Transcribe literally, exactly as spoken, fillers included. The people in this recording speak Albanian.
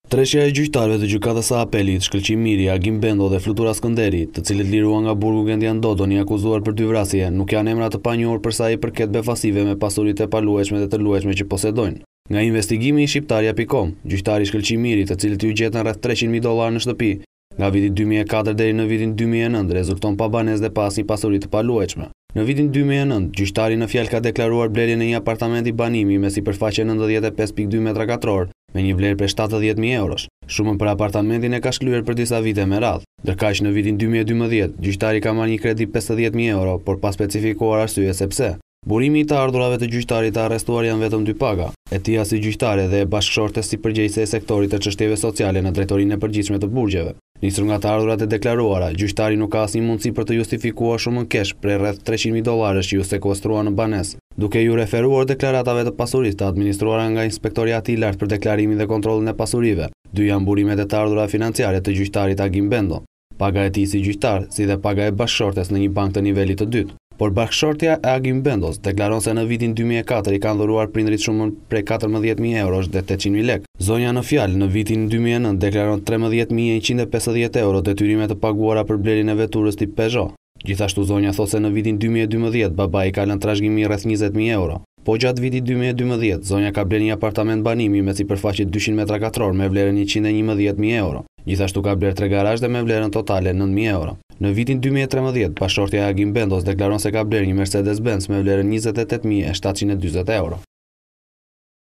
Treshja e gjyqtarëve të gjykatës së apelit Shkëlqim Miri, Argim Bendo dhe Flutura Skënderi, të cilët liruan nga burgu Gendian Dodon i akuzuar për dy vrasje, nuk janë emra të panjohur për sa i përket befasive me pasuritë e paluajtshme dhe të luajtshme që posedojnë. Nga investigimi i Shqiptarja punkt com, gjyqtari Shkëlqim Miri, të cilët u gjetën rreth treqind mijë dollar në shtëpi, nga viti dy mijë e katër deri në vitin dy mijë e nëntë, rezulton pa banesë dhe pa asnjë pasuri të paluajtshme. Në vitin dy mijë e nëntë, gjyqtari në fjalë ka deklaruar blerjen e një apartamenti banimi me sipërfaqe nëntëdhjetë e pesë pikë dy metra katror me një vlerë për shtatëdhjetë mijë eurosh. Shumën për apartamentin e ka shklyer për disa vite me radhë. Ndërkaq në vitin dy mijë e dymbëdhjetë, gjyqtari ka marrë një kredi pesëdhjetë mijë euro, por pa specifikuar arsye sepse. Burimi i të ardhurave të gjyqtarit të arrestuar janë vetëm dy paga, e tia si gjyqtare dhe e bashkëshorte si përgjegjëse e sektorit të çështjeve sociale në drejtorinë e përgjithshme të burgjeve. Nisur nga të ardhurat e deklaruara, gjyqtari nuk ka asnjë mundësi për të justifikuar shumën kesh për rreth treqind mijë dollarësh që ju sekuestruan në banesë, duke ju referuar deklaratave të pasurisë të administruara nga Inspektoriati i Lartë për deklarimin dhe kontrollin e pasurive. Dy janë burimet e të ardhura financiare të gjyqtarit Argim Bendo, paga e tij si gjyqtar, si dhe paga e bashkëshortes në një bankë të nivelit të dytë. Por bashkëshortja e Argim Bendos deklaron se në vitin dy mijë e katër i kanë dhuruar prindrit shumën prej katërmbëdhjetë mijë eurosh dhe tetëqind mijë lekë. Zonja në fjalë në vitin dy mijë e nëntë deklaron trembëdhjetë mijë e njëqind e pesëdhjetë euro detyrime të paguara për blerjen e veturës tip Peugeot. Gjithashtu zonja thot se në vitin dy mijë e dymbëdhjetë babai ka lënë trashëgimi rreth njëzet mijë euro. Po gjatë vitit dy mijë e dymbëdhjetë, zonja ka blerë një apartament banimi me sipërfaqe dyqind metra katror me vlerën njëqind e njëmbëdhjetë mijë euro. Gjithashtu ka blerë tre garazhe me vlerën totale nëntë mijë euro. Në vitin dy mijë e trembëdhjetë, bashkëshortja e Argim Bendos deklaron se ka blerë një Mercedes Benz me vlerën njëzet e tetë mijë e shtatëqind e dyzet euro.